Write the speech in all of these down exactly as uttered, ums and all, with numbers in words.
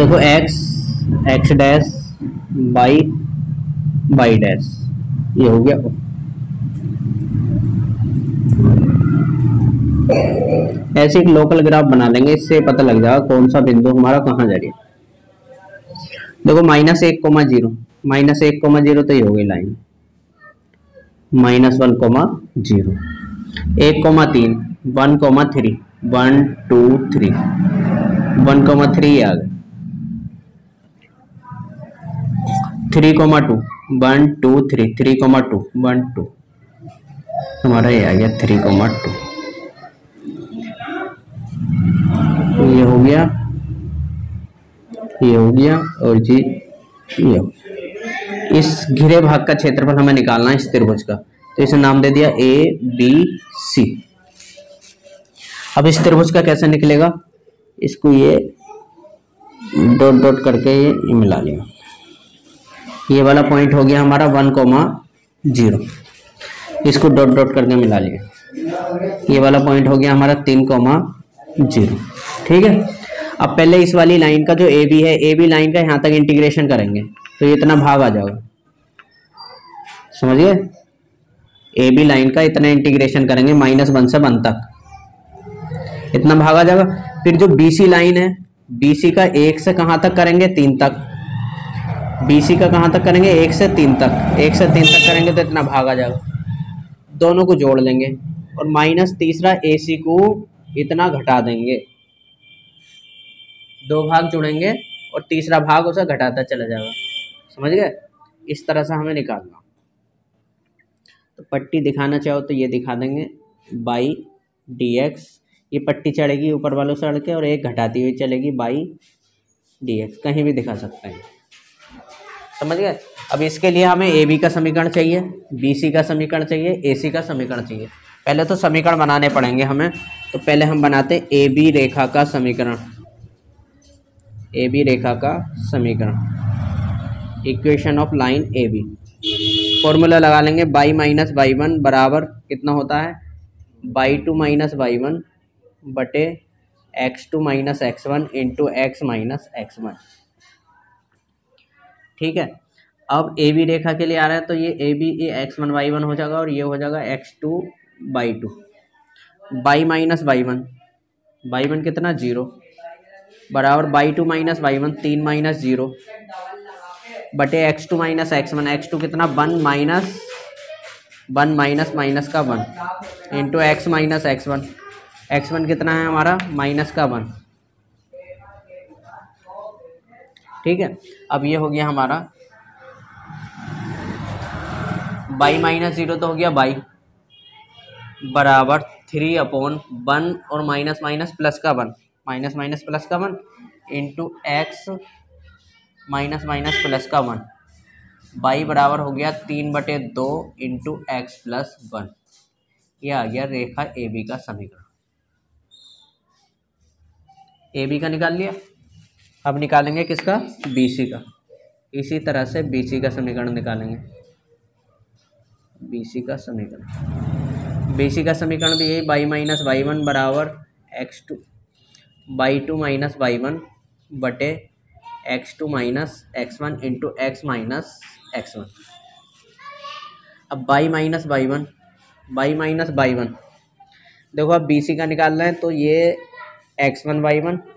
देखो x x dash y y dash, ये हो गया। ऐसे एक लोकल ग्राफ बना लेंगे, इससे पता लग जाएगा कौन सा बिंदु हमारा कहाँ जा रही है। देखो माइनस एक कोमा जीरो, माइनस एक कोमा जीरो तो ये हो गई line, minus one comma zero, एक कोमा तीन, one comma three, one two three, one comma three आ गए, three comma two, one two three, three comma two, one two, हमारा ये आ गया थ्री कोमा टू, ये हो गया, ये हो गया और जी ये हो। इस घिरे भाग का क्षेत्रफल हमें निकालना है इस त्रिभुज का, तो इसे नाम दे दिया ए बी सी। अब इस त्रिभुज का कैसे निकलेगा, इसको ये डॉट डॉट करके ये, ये मिला लिया, ये वाला पॉइंट हो गया हमारा वन कोमा जीरो, इसको डॉट डॉट करके मिला लिया, ये वाला पॉइंट हो गया हमारा तीन कोमा जीरो। ठीक है, अब पहले इस वाली लाइन का जो ए बी है, ए बी लाइन का यहाँ तक इंटीग्रेशन करेंगे तो ये इतना भाग आ जाएगा, समझ गए। ए बी लाइन का इतना इंटीग्रेशन करेंगे माइनस वन से वन तक, इतना भाग आ जाएगा। फिर जो बी सी लाइन है, बी सी का एक से कहाँ तक करेंगे, तीन तक, बी सी का कहाँ तक करेंगे, एक से तीन तक, एक से तीन तक करेंगे तो इतना भाग आ जाएगा। दोनों को जोड़ लेंगे और माइनस तीसरा ए सी को इतना घटा देंगे, दो भाग जुड़ेंगे और तीसरा भाग उसे घटाता चला जाएगा, समझ गए। इस तरह से हमें निकालना, तो पट्टी दिखाना चाहो तो ये दिखा देंगे बाई डी एक्स, ये पट्टी चढ़ेगी ऊपर वालों से चढ़ के और एक घटाती हुई चलेगी बाई डी एक्स, कहीं भी दिखा सकते हैं, समझ गए। अब इसके लिए हमें ए बी का समीकरण चाहिए, बी सी का समीकरण चाहिए, ए सी का समीकरण चाहिए। पहले तो समीकरण बनाने पड़ेंगे हमें, तो पहले हम बनाते ए बी रेखा का समीकरण, ए बी रेखा का समीकरण, equation of line A B. Formula लगा लेंगे, बाई माइनस बाई वन बराबर कितना होता है, y two minus y one बटे x two minus x one into x minus x one. ठीक है, अब ए बी रेखा के लिए आ रहा है तो ये ए बी ये एक्स वन बाई वन हो जाएगा और ये हो जाएगा x two y two, y minus y one, y one कितना जीरो, बराबर y two minus y one, तीन माइनस जीरो बटे x two minus x one, x two कितना one minus one minus minus का one into x minus x one, x one कितना है हमारा minus का वन। ठीक है, अब ये हो गया हमारा बाई माइनस जीरो तो हो गया बाई बराबर थ्री अपॉन वन और माइनस माइनस प्लस का वन, माइनस माइनस प्लस का one into x minus minus plus का वन, बाई बराबर हो गया तीन बटे दो इंटू एक्स प्लस वन। यह आ गया रेखा ए बी का समीकरण। ए बी का निकाल लिया, अब निकालेंगे किसका, बी सी का। इसी तरह से बी सी का समीकरण निकालेंगे, बी सी का समीकरण, बी सी का समीकरण भी यही, बाई माइनस बाई वन बराबर x two y two minus y one बटे x two minus x one into x minus x one. अब y minus y one, y minus y one, देखो अब B C का निकालना है तो ये एक्स वन बाई वन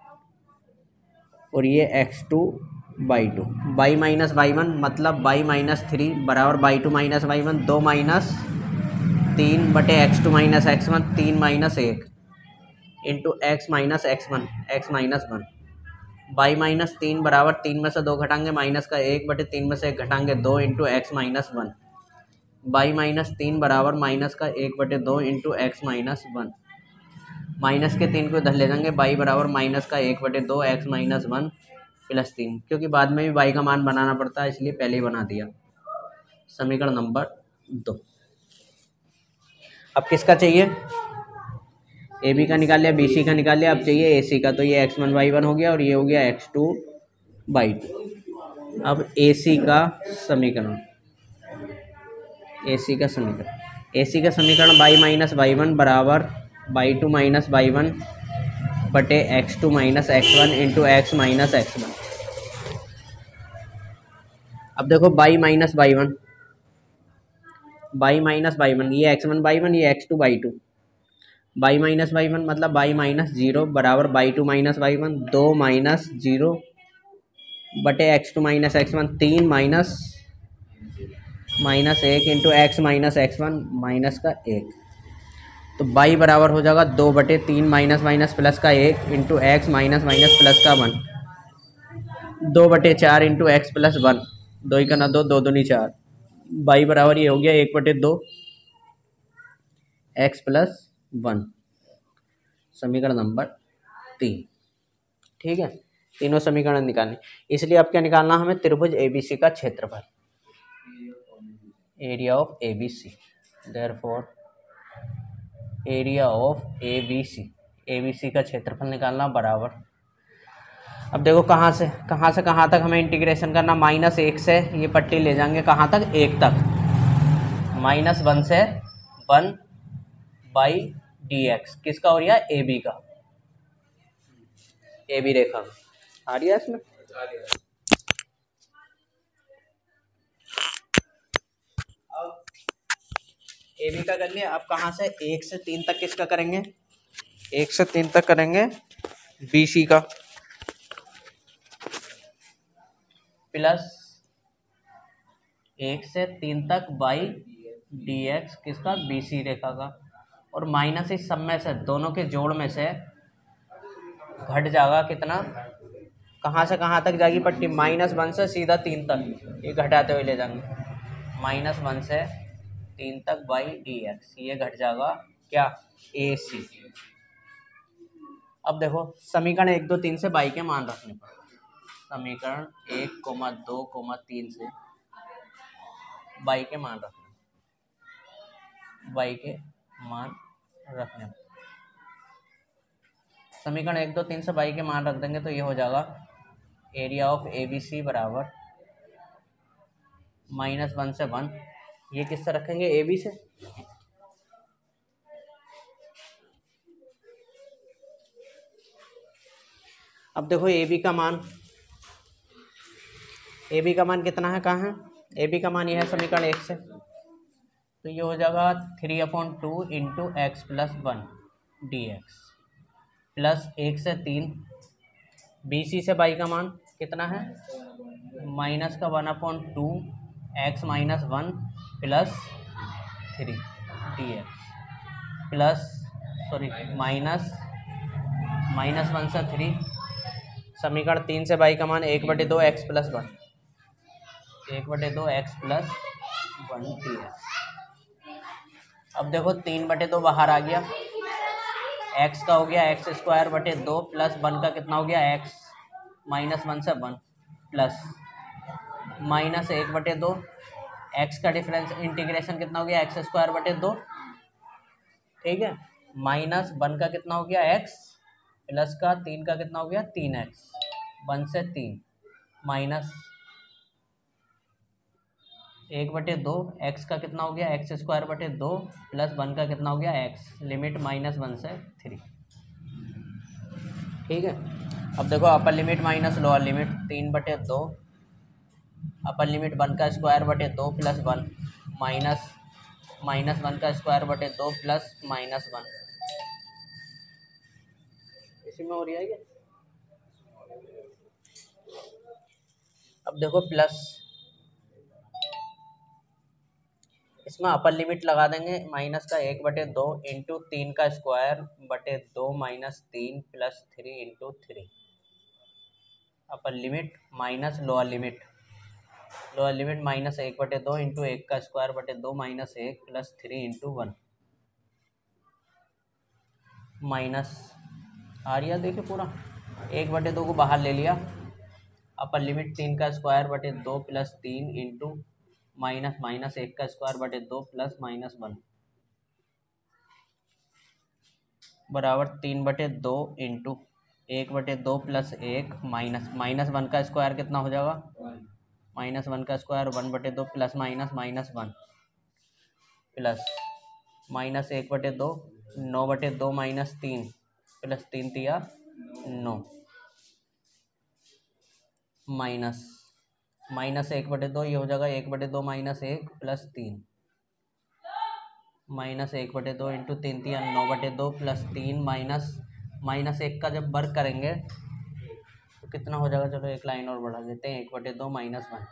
और ये x two y two, y minus y one मतलब बाई माइनस थ्री बराबर y two minus y one, दो माइनस तीन बटे x two minus x one, तीन माइनस एक into x minus x one, x minus one, y minus three बराबर तीन में से दो घटाएंगे माइनस का एक बटे तीन में से एक घटाएंगे दो into x minus one, y minus three बराबर माइनस का एक बटे दो into x minus one, minus के तीन को इधर ले जाएंगे, बाई बराबर माइनस का एक बटे दो एक्स माइनस वन प्लस तीन, क्योंकि बाद में भी बाई का मान बनाना पड़ता है इसलिए पहले ही बना दिया। समीकरण नंबर दो। अब किसका चाहिए, ए बी का निकाल लिया, बी सी का निकाल लिया, अब चाहिए ए सी का, तो ये एक्स वन बाई वन हो गया और ये हो गया एक्स टू बाई टू। अब ए सी का समीकरण, ए सी का समीकरण, ए सी का समीकरण बाई माइनस बाई वन बराबर y two minus y one बटे x two minus x one into x minus x one. अब देखो y minus y one, y minus y one, ये एक्स वन बाई वन, ये x two y two. Y minus y one मतलब y minus zero बराबर y two minus y one, दो minus zero बटे x two minus x one, तीन minus minus एक into x minus x one minus का एक। तो by बराबर हो जाएगा दो बटे तीन माइनस माइनस प्लस का एक into x minus minus plus का वन, दो बटे चार इंटू एक्स प्लस वन, दो ही का ना दो, दो दूनी चार। बाई बराबर ये हो गया एक बटे दो एक्स प्लस वन, समीकरण नंबर तीन। ठीक है, तीनों समीकरण निकालने, इसलिए अब क्या निकालना हमें, त्रिभुज एबीसी का क्षेत्रफल, area of ABC. Therefore area of ABC, ABC का क्षेत्रफल निकालना बराबर। अब देखो कहाँ से कहाँ से कहाँ तक हमें इंटीग्रेशन करना, माइनस एक से ये पट्टी ले जाएंगे कहाँ तक, एक तक, माइनस वन से वन बाई डी एक्स, किसका हो रहा है, ए बी का, ए बी रेखा आ रही है इसमें। अब ए बी का कर लिया, अब कहाँ से एक से तीन तक किसका करेंगे, एक से तीन तक करेंगे बी सी का, प्लस एक से तीन तक बाई डी एक्स किसका, बी सी रेखा का, और माइनस इस सब में से दोनों के जोड़ में से घट जाएगा कितना, कहाँ से कहाँ तक जाएगी पट्टी, माइनस वन से सीधा तीन तक, ये घटाते हुए ले जाएंगे, माइनस वन से तीन तक बाई डी एक्स, ये घट जाएगा क्या, ए सी। अब देखो समीकरण एक दो तीन से बाई के मान रखने पर, समीकरण एक कोमा दो कोमा तीन से बाई के मान रखने, बाई के मान रखने, समीकरण एक दो तीन से बाई के मान रख देंगे तो ये हो जाएगा area of A B C बराबर माइनस वन से वन, ये किससे रखेंगे, ए बी से, अब देखो ए बी का मान, ए बी का मान कितना है, कहाँ है, ए बी का मान ये है समीकरण एक से, तो ये हो जाएगा three upon two into x plus one d x, plus एक से तीन, बी सी से बाई का मान कितना है, माइनस का one upon two x minus one plus three d x, plus sorry minus minus one से थ्री, समीकरण तीन से बाई का मान एक बटे दो एक्स प्लस वन, एक बटे दो x plus one d x. अब देखो तीन बटे दो बाहर आ गया, एक्स का हो गया एक्स स्क्वायर बटे दो, प्लस वन का कितना हो गया एक्स माइनस वन से वन, प्लस माइनस एक बटे दो, एक्स का डिफरेंस इंटीग्रेशन कितना हो गया एक्स स्क्वायर बटे दो, ठीक है, माइनस वन का कितना हो गया एक्स, प्लस का तीन का कितना हो गया तीन एक्स, वन से तीन, माइनस एक बटे दो, एक्स का कितना हो गया एक्स स्क्वायर बटे दो, प्लस वन का कितना हो गया एक्स, लिमिट माइनस वन से थ्री। ठीक है, अब देखो upper limit minus lower limit, तीन बटे दो, अपर लिमिट वन का स्क्वायर बटे दो plus one, minus minus one का स्क्वायर बटे दो प्लस माइनस वन, इसी में हो रही है ये। अब देखो प्लस, इसमें अपर लिमिट लगा देंगे माइनस का एक बटे दो इंटू तीन का स्क्वायर बटे दो माइनस तीन plus three into three, upper limit minus lower limit, lower limit minus एक बटे दो इंटू एक का स्क्वायर बटे दो माइनस एक plus three into one, minus आ रही है देखिए पूरा, एक बटे दो को बाहर ले लिया, अपर लिमिट तीन का स्क्वायर बटे दो प्लस तीन इंटू माइनस माइनस एक का स्क्वायर बटे दो प्लस माइनस वन बराबर तीन बटे दो इंटू एक बटे दो प्लस एक माइनस माइनस वन का स्क्वायर कितना हो जाएगा, माइनस वन का स्क्वायर वन बटे दो plus minus minus one plus minus एक बटे दो, नौ बटे दो माइनस तीन प्लस तीन तिया नौ माइनस माइनस एक बटे दो, ये हो जाएगा एक बटे दो माइनस एक प्लस तीन माइनस एक बटे दो इंटू तीन तिया नौ बटे दो प्लस तीन माइनस माइनस एक का जब वर्ग करेंगे तो कितना हो जाएगा। चलो एक लाइन और बढ़ा देते हैं, एक बटे दो माइनस वन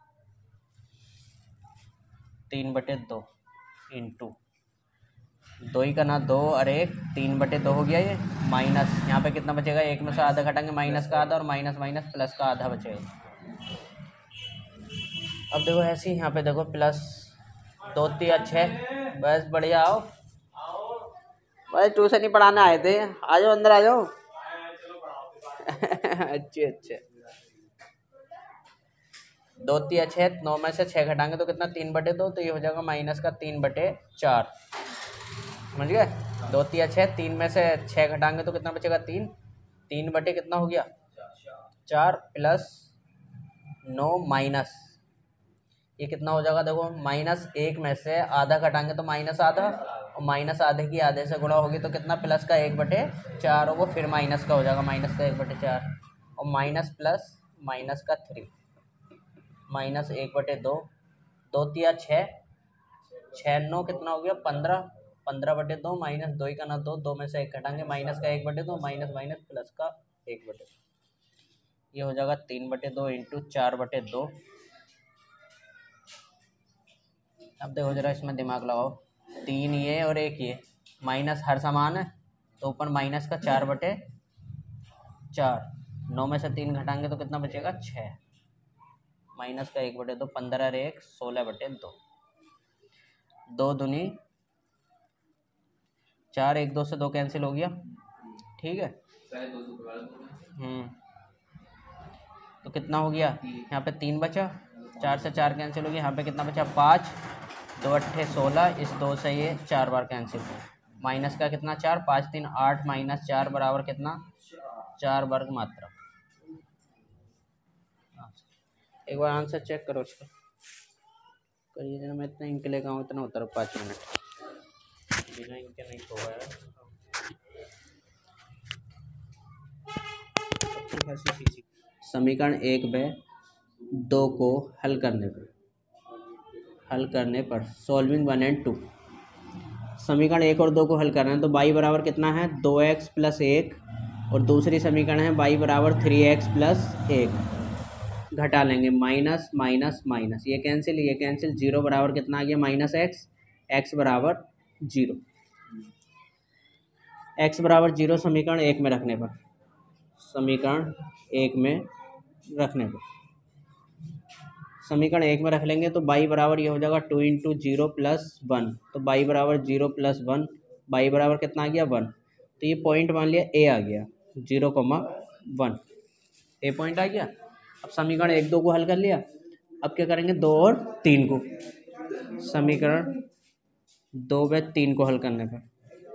तीन बटे दो इंटू दो ही का ना दो और एक तीन बटे दो हो गया ये माइनस यहाँ पे कितना बचेगा, एक में से आधा घटाएंगे माइनस का आधा और माइनस माइनस प्लस का आधा बचेगा। अब देखो ऐसे ही यहाँ पे देखो प्लस दो तिया छः, बस बढ़िया आओ भाई ट्यूशन ही पढ़ाने आए थे, आ जाओ अंदर आ जाओ। अच्छे अच्छे दो तिया छः, नौ में से छः घटाएंगे तो कितना तीन बटे दो, तो ये हो जाएगा माइनस का तीन बटे चार। समझ गए, दो तिया छः, तीन में से छः घटाएंगे तो कितना बचेगा तीन, तीन बटे कितना हो गया चार प्लस नौ माइनस ये कितना हो जाएगा। देखो माइनस एक में से आधा घटाएंगे तो माइनस आधा और माइनस आधे की आधे से गुणा होगी तो कितना प्लस का एक बटे चार होगा, फिर माइनस का हो जाएगा माइनस का एक बटे चार और माइनस प्लस माइनस का थ्री माइनस एक बटे दो, दो तिया छः, छः नौ कितना हो गया पंद्रह, पंद्रह बटे दो माइनस दो ही का ना दो, दो में से एक घटाएंगे माइनस का एक बटे दो माइनस माइनस प्लस का एक बटे दो, ये हो जाएगा तीन बटे दो इंटू चार बटे दो। अब देखो जरा इसमें दिमाग लगाओ, तीन ये और एक ये माइनस हर समान है तो ऊपर माइनस का चार बटे चार, नौ में से तीन घटाएंगे तो कितना बचेगा छः, माइनस का एक बटे दो, पंद्रह और एक सोलह बटे दो, दो दूनी चार, एक दो से दो कैंसिल हो गया, ठीक है। हम्म तो कितना हो गया यहाँ पे तीन बचा, चार से चार कैंसिल हो गया, यहाँ पे कितना बचा पाँच, दो अट्ठे सोलह, इस दो से ये चार बार कैंसिल हुआ, माइनस का कितना चार, पाँच तीन आठ माइनस चार बराबर कितना चार वर्ग मात्रा। एक बार आंसर चेक करो उसका, करिए जरा, मैं इतना इंक लेकर आऊँ इतना उतर पाँच मिनट बिना इंक नहीं होगा यार। समीकरण एक में दो को हल करने पर हल करने पर सॉल्विंग वन एंड टू, समीकरण एक और दो को हल करना है तो y बराबर कितना है दो एक्स प्लस एक और दूसरी समीकरण है y बराबर थ्री एक्स प्लस एक, घटा लेंगे माइनस माइनस माइनस, ये कैंसिल ये कैंसिल, जीरो बराबर कितना आ गया माइनस एक्स, एक्स बराबर जीरो, एक्स बराबर जीरो समीकरण एक में रखने पर समीकरण एक में रखने पर समीकरण एक में रख लेंगे तो y बराबर ये हो जाएगा two into zero plus one, तो y बराबर जीरो प्लस वन, y बराबर कितना आ गया वन, तो ये पॉइंट मान लिया a आ गया zero comma one, A point आ गया। अब समीकरण एक दो को हल कर लिया, अब क्या करेंगे दो और तीन को, समीकरण दो व तीन को हल करने पर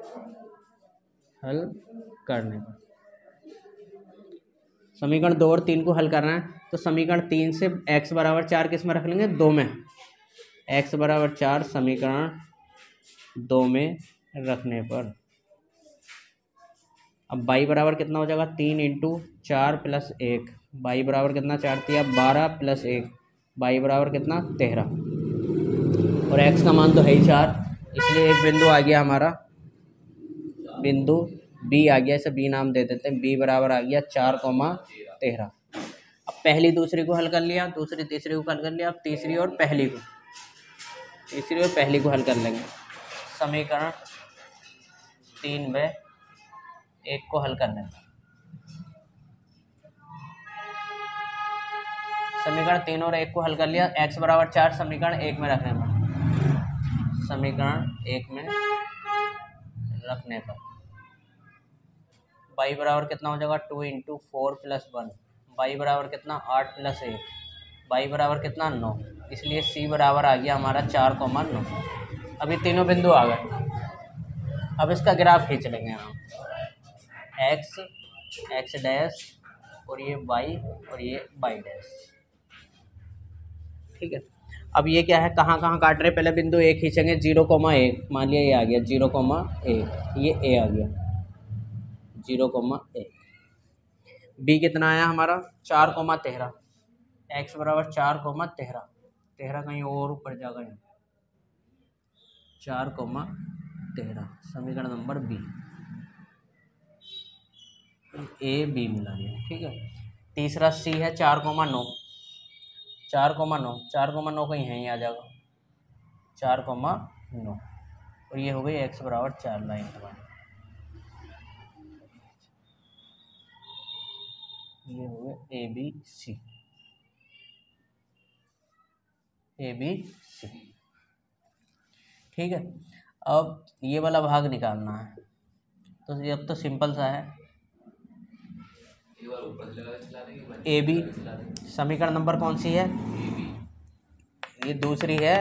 हल करने पर समीकरण दो और तीन को हल करना है तो समीकरण तीन से x बराबर चार किस में रख लेंगे दो में, x बराबर चार समीकरण दो में रखने पर अब y बराबर कितना हो जाएगा तीन इंटू चार प्लस एक, y बराबर कितना चार तिया बारह प्लस एक, y बराबर कितना तेरह और x का मान तो है ही चार, इसलिए एक बिंदु आ गया हमारा, बिंदु b आ गया, इसे b नाम दे देते हैं, b बराबर आ गया चार कोमा तेरह। अब पहली दूसरी को हल कर लिया, दूसरी तीसरी को हल कर लिया, अब तीसरी और पहली को तीसरी और पहली को हल कर लेंगे, समीकरण तीन व एक को हल करने पर समीकरण तीन और एक को हल कर लिया, x बराबर चार समीकरण एक में रखने पर समीकरण एक में रखने पर y बराबर कितना हो जाएगा two into four plus one, y बराबर कितना आठ प्लस एक, y बराबर कितना नौ, इसलिए c बराबर आ गया हमारा चार कोमा नौ। अभी तीनों बिंदु आ गए, अब इसका ग्राफ खींच लेंगे हम, x x डैश और ये y और ये y डैश, ठीक है। अब ये क्या है कहाँ कहाँ काट रहे, पहले बिंदु एक खींचेंगे जीरो कोमा एक, मान लिया ये आ गया जीरो कोमा एक, ये a आ गया, जीरो कोमा एक। बी कितना आया हमारा चार कोमा तेरह, एक्स बराबर चार कोमा तेरह, तेरह कहीं और ऊपर जाएगा यहाँ, चार कोमा तेरह, समीकरण नंबर बी, ए बी मिला गया। ठीक है। तीसरा सी है चार कोमा नौ, चार कोमा नौ, चार कोमा नौ कहीं यहीं आ जाएगा, चार कोमा नौ, और ये हो गई एक्स बराबर चार लाइन तुम्हारी, ये हो गए ए बी सी, ए बी सी। ठीक है। अब ये वाला भाग निकालना है, तो ये अब तो सिंपल सा है, ए बी, समीकरण नंबर कौन सी है, ये दूसरी है,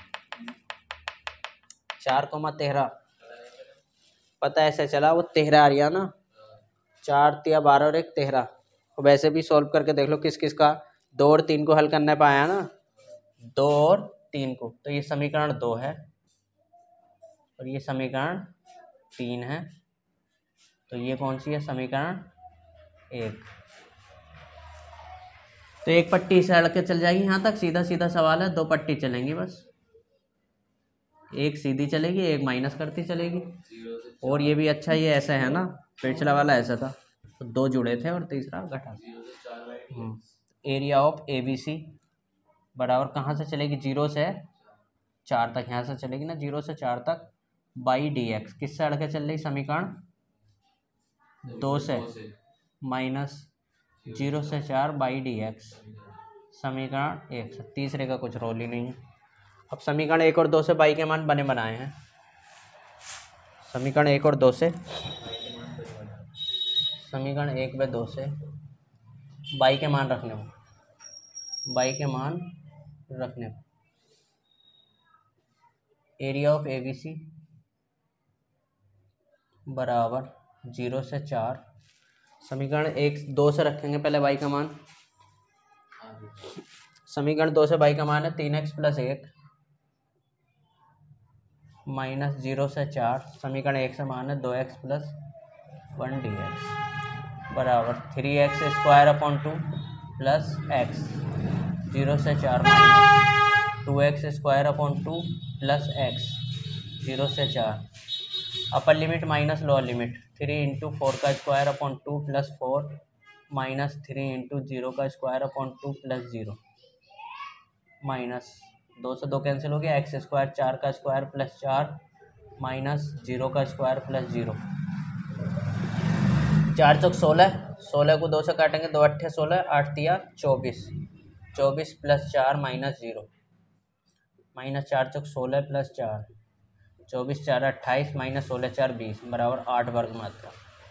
चार कोमा तेरह, पता ऐसे चला वो तेरह आ रहा ना, चार तिया बारह और एक तेरह, वैसे भी सॉल्व करके देख लो किस किस का, दो और तीन को हल करने पाया ना, दो और तीन को, तो ये समीकरण दो है और ये समीकरण तीन है, तो ये कौन सी है समीकरण एक। तो एक पट्टी से अड़ के चल जाएगी यहाँ तक, सीधा सीधा सवाल है, दो पट्टी चलेंगी बस, एक सीधी चलेगी एक माइनस करती चलेगी, और ये भी अच्छा ये ऐसा है ना, पिछला वाला ऐसा था तो दो जुड़े थे और तीसरा घटा। Area of A B C बराबर कहाँ से चलेगी, जीरो से चार तक, यहाँ से चलेगी ना जीरो से चार तक, बाई डी एक्स किससे अड़ के चल रही, समीकरण दो से, माइनस जीरो से चार बाई डी एक्स, समीकरण एक से, तीसरे का कुछ रोल ही नहीं है। अब समीकरण एक और दो से बाई के मान बने बनाए हैं, समीकरण एक और दो से, समीकरण एक व दो से बाई के मान रखने हो, बाई के मान रखने हो, area of A B C बराबर जीरो से चार, समीकरण एक दो से रखेंगे पहले बाई का मान, समीकरण दो से बाई का मान है तीन एक्स प्लस एक माइनस जीरो से चार, समीकरण एक से मान है दो x plus one d x बराबर three x square upon two plus x, zero से चार minus two x square upon two plus x, zero से चार, upper limit minus lower limit, three into four का square upon two plus four minus three into zero का square upon two plus zero, minus दो से दो cancel हो गया, x square चार का स्क्वायर प्लस चार माइनस जीरो का स्क्वायर प्लस जीरो, चार चौक सोलह, सोलह को दो से काटेंगे दो अट्ठे सोलह, आठ तिया चौबीस, चौबीस प्लस चार माइनस जीरो, माइनस चार चौक सोलह प्लस चार, चौबीस चार अट्ठाईस माइनस सोलह चार बीस बराबर आठ वर्ग मात्रा।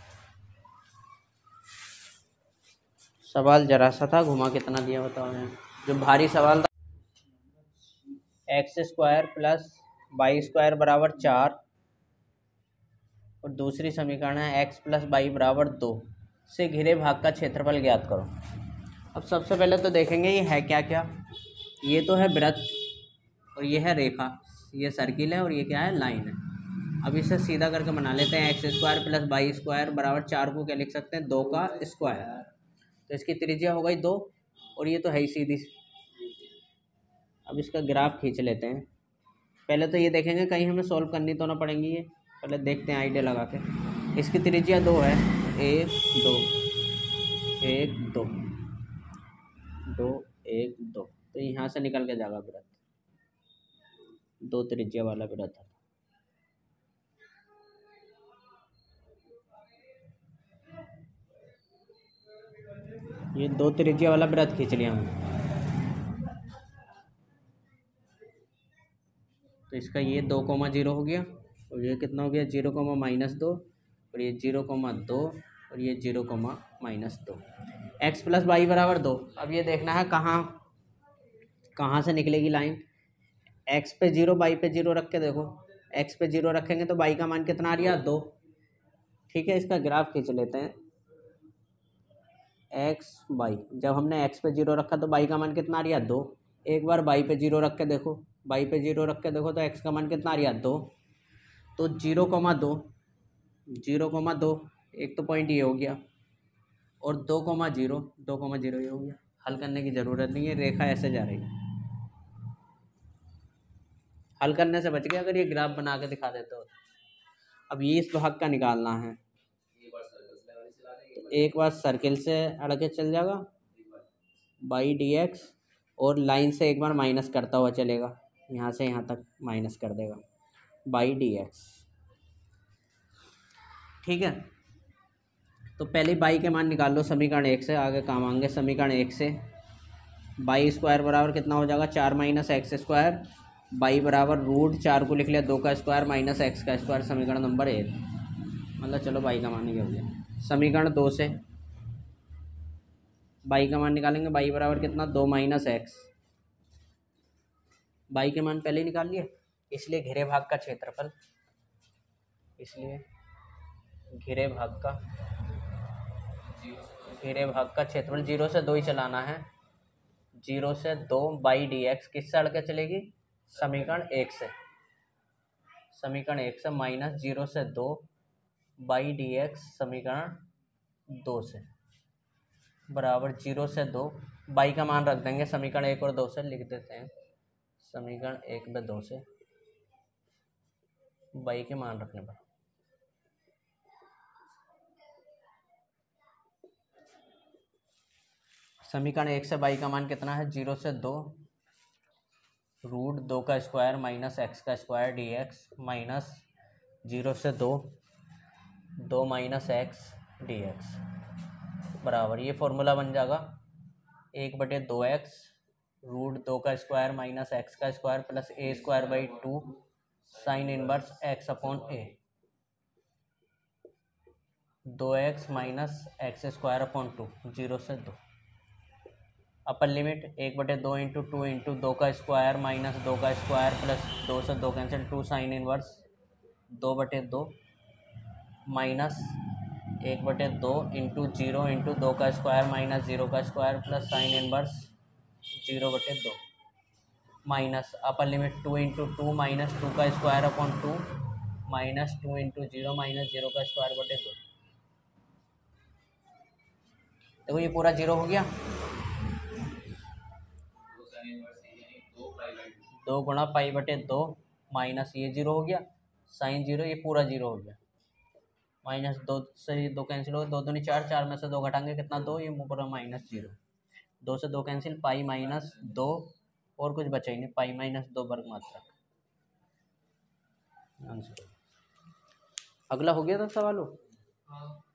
सवाल जरा सा था, घुमा कितना दिया बताओ यहाँ, जो भारी सवाल था, x square plus y square बराबर चार, और दूसरी समीकरण है एक्स प्लस बाई बराबर दो से घिरे भाग का क्षेत्रफल ज्ञात करो। अब सबसे पहले तो देखेंगे ये है क्या क्या, ये तो है वृत्त और ये है रेखा, ये सर्किल है और ये क्या है लाइन है। अब इसे सीधा करके बना लेते हैं, x square plus y square बराबर चार को क्या लिख सकते हैं, दो का स्क्वायर, तो इसकी त्रिज्या हो गई दो और ये तो है ही सीधी। अब इसका ग्राफ खींच लेते हैं, पहले तो ये देखेंगे कहीं हमें सॉल्व करनी तो ना पड़ेंगी, ये पहले देखते हैं आइडिया लगा के। इसकी त्रिज्या दो है, एक दो एक दो दो एक दो, तो यहाँ से निकल के जाएगा वृत्त, दो त्रिज्या वाला वृत्त है। ये दो त्रिज्या वाला वृत्त खींच लिया हमने, तो इसका ये दो कोमा जीरो हो गया और ये कितना हो गया, जीरो कोमा माइनस दो, और ये जीरो कोमा दो और ये जीरो कोमा माइनस दो, एक्स प्लस वाई बराबर दो। अब ये देखना है कहाँ कहाँ से निकलेगी लाइन, एक्स पे जीरो बाई पे जीरो रख के देखो, एक्स पे जीरो रखेंगे तो बाई का मान कितना आ रहा है, दो। ठीक है, इसका ग्राफ खींच लेते हैं, एक्स बाई, जब हमने एक्स पे जीरो रखा तो बाई का मान कितना आ रहा है, दो। एक बार बाई पे जीरो रख के देखो, बाई पे जीरो रख के देखो तो एक्स का मान कितना आ रहा है, दो। तो जीरो कोमा दो, जीरो कोमा दो एक तो पॉइंट ये हो गया, और दो कोमा जीरो, दो कोमा जीरो ये हो गया। हल करने की ज़रूरत नहीं है, रेखा ऐसे जा रही है। हल करने से बच गया अगर ये ग्राफ बना के दिखा देते हो। अब ये इस भाग का निकालना है, तो एक बार सर्किल से अड़ के चल जाएगा बाई डी एक्स, और लाइन से एक बार माइनस करता हुआ चलेगा, यहाँ से यहाँ तक माइनस कर देगा बाई डी एक्स। ठीक है, तो पहले बाई के मान निकाल लो समीकरण एक से, आगे काम आएंगे। समीकरण एक से बाई स्क्वायर बराबर कितना हो जाएगा, चार माइनस एक्स स्क्वायर, बाई बराबर रूट चार को लिख लिया दो का स्क्वायर माइनस एक्स का स्क्वायर, समीकरण नंबर एक। मतलब चलो बाई का मान ये हो गया। समीकरण दो से बाई का मान निकालेंगे, बाई बराबर कितना, दो माइनस एक्स। बाई के मान पहले ही निकाल लिए, इसलिए घेरे भाग का क्षेत्रफल, इसलिए घेरे भाग का घेरे भाग का क्षेत्रफल जीरो से दो ही चलाना है, जीरो से दो बाई डी एक्स किससे अड़ के चलेगी, समीकरण एक से, समीकरण एक से माइनस जीरो से दो बाई डी एक्स समीकरण दो से बराबर जीरो से दो, बाई का मान रख देंगे समीकरण एक और दो से, लिख देते हैं समीकरण एक में दो से बाई के मान रखने पर। समीकरण एक से बाई का मान कितना है, जीरो से दो रूट दो का स्क्वायर माइनस एक्स का square d x, minus zero से दो दो माइनस एक्स डी एक्स बराबर, ये फॉर्मूला बन जाएगा एक बटे दो एक्स रूट दो का स्क्वायर माइनस एक्स का square plus a square by two sine inverse x upon a, दो x minus x square upon two, zero से दो। अपर लिमिट एक बटे दो इंटू टू इंटू दो का स्क्वायर माइनस दो का स्क्वायर प्लस दो से दो कैंसिल, टू साइन इनवर्स दो बटे दो माइनस एक बटे दो इंटू जीरो इंटू दो का स्क्वायर माइनस जीरो का square plus sine inverse zero बटे दो, minus upper limit two into two minus two का square upon two minus two into zero minus zero का स्क्वायर बटे दो। देखो ये पूरा जीरो हो गया, दो गुणा पाई बटे दो माइनस ये जीरो हो गया, साइन जीरो, ये पूरा जीरो हो गया, माइनस दो से दो कैंसिल हो, दो दूनी चार, चार में से दो घटाएंगे कितना, दो, ये पूरा माइनस जीरो, दो से दो कैंसिल, पाई माइनस दो, और कुछ बचा ही नहीं, पाई माइनस दो वर्ग मात्रक आंसर। अगला हो गया था सवाल।